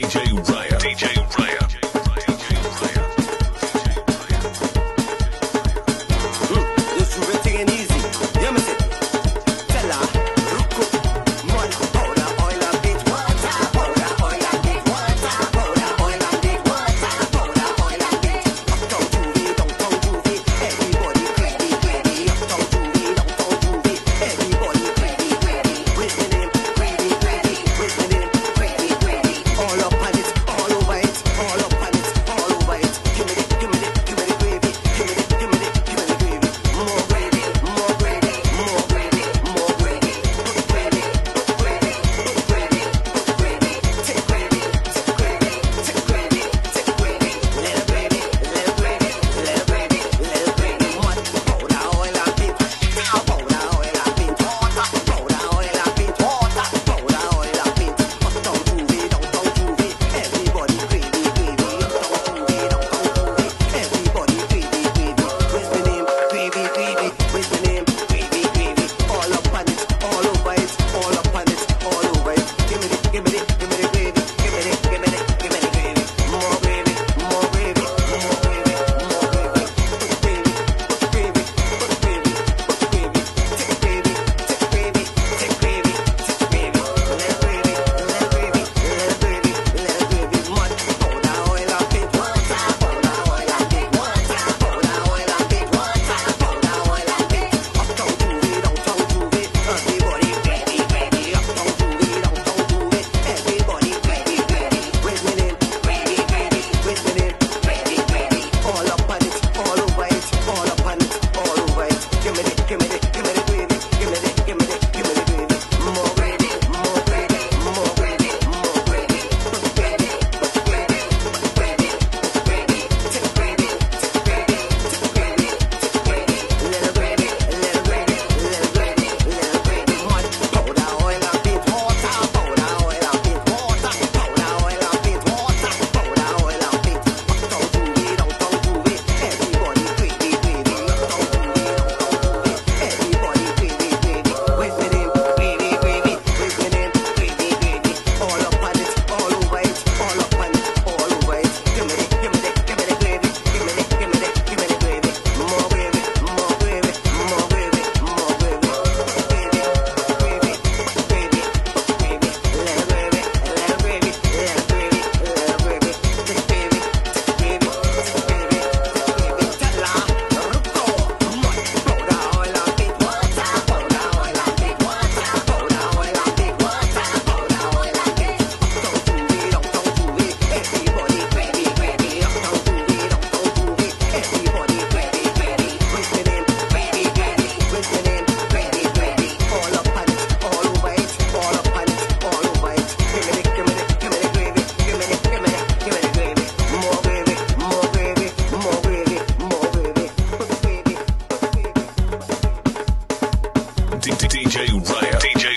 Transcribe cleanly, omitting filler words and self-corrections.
RIah. This is taking it easy. You me say? Telareko, mud, powder, oil and bit water, powder, oil and bit water, powder, oil and bit water, powder, oil and bit. Uptown groovy, downtown groovy, everybody greedy, greedy. Uptown groovy, downtown groovy, everybody greedy, greedy. With me name, greedy, greedy. With me name, greedy, greedy. All up on it, all over it, all up on it, all over it. Give me the, give me the, give me the gravy. Give me the, give me the, give me the gravy. More gravy, more gravy, more gravy, more gravy. Put gravy, put gravy, put gravy, put gravy. Take gravy, take gravy, take gravy, take gravy. Little gravy, little gravy, little gravy, little gravy. Mud, powder, oil and bit. Powder, oil and bit. Water, powder, oil and bit. Water, powder, oil and bit. Uptown groovy, downtown groovy. Everybody greedy, greedy. Uptown groovy, downtown groovy. Everybody greedy, greedy. With me name, greedy, greedy. With me name, greedy, greedy. All up on it, all over it, all up on it, all over it. Give me the, give me the, give me the gravy. Give me the, give me the, give me the gravy. More gravy, more gravy, more gravy, more gravy. Put gravy, put gravy, put gravy, put gravy. Take gravy, take gravy, take gravy, take gravy. Little gravy, little gravy, little gravy, little gravy. Mud, powder, oil and bit. Water, powder, oil and bit. Water, powder, oil and bit. Water, powder, oil and bit. Uptown groovy, downtown groovy. Everybody greedy, greedy. Uptown groovy, downtown groovy. Everybody greedy, greedy. With me name, greedy, greedy. With me name, greedy, greedy. All up on it, all over it, all up on it, all over it. Give me the, give me the, give me the gravy. Give me the, give me the, give me the gravy. More gravy, more gravy, more gravy, more gravy. Put gravy, put gravy, put gravy, put gravy. Take gravy, take gravy, take gravy, take gravy. Little gravy, little gravy, little gravy, little gravy. Mud, powder, oil and bit. Water, powder, oil and bit. Water, powder, oil and bit. Water, powder, oil and bit. Uptown groovy, downtown groovy. Everybody greedy, greedy. Uptown groovy, downtown groovy. Everybody greedy, greedy. With me name, greedy, greedy. With me name, greedy, greedy. All up on it, all over it, all up on it, all over it. Give me the, give me the, give me the gravy. Give me the, give me the, give me the gravy. More gravy, more gravy, more gravy, more gravy. Put gravy, put gravy, put gravy, put gravy. Little gravy, little gravy, little gravy, little gravy. Take gravy, take gravy, take gravy, take gravy. Telareko, mud, powder, oil and bit. Water, powder, oil and bit. Water, powder, oil and bit. Water, powder, oil and bit. Uptown groovy, downtown groovy. Everybody greedy, greedy. Uptown groovy, downtown groovy. Everybody greedy, greedy. With me name, greedy, greedy. With me name, greedy, greedy. All up on it, all over it, all up on it, all over it. Give me the, give me the, give me the gravy. Give me the, give me the, give me the gravy. More gravy, more gravy, more gravy, more gravy. Put gravy, put gravy. DJ RIah.